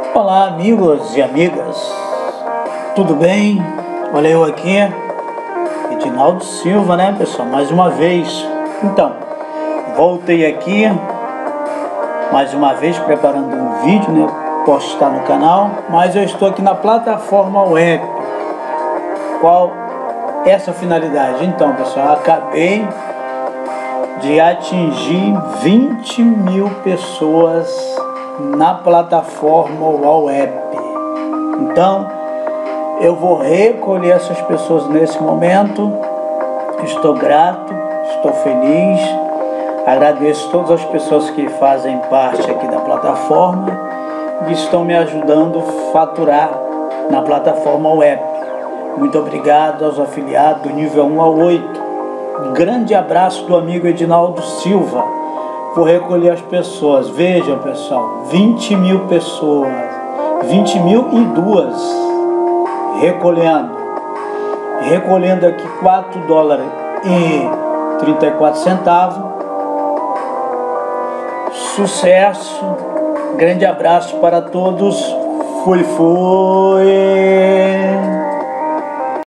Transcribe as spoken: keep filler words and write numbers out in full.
Olá, amigos e amigas, tudo bem? Olha eu aqui, Edinaldo Silva, né, pessoal? Mais uma vez. Então, voltei aqui mais uma vez preparando um vídeo, né? Postar no canal, mas eu estou aqui na plataforma web. Qual essa finalidade? Então, pessoal, acabei de atingir vinte mil pessoas na plataforma web. Então, eu vou recolher essas pessoas nesse momento. Estou grato, estou feliz. Agradeço todas as pessoas que fazem parte aqui da plataforma e estão me ajudando a faturar na plataforma web. Muito obrigado aos afiliados do nível um ao oito. Grande abraço do amigo Edinaldo Silva. Vou recolher as pessoas. Vejam, pessoal, vinte mil pessoas, vinte mil e duas recolhendo. Recolhendo aqui quatro dólares e trinta e quatro centavos. Sucesso. Grande abraço para todos. Fui, fui.